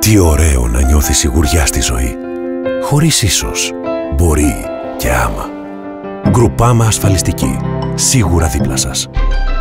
Τι ωραίο να νιώθει σιγουριά στη ζωή. Χωρίς ίσως, μπορεί και άμα. Γκρουπάμα ασφαλιστική. Σίγουρα δίπλα σας.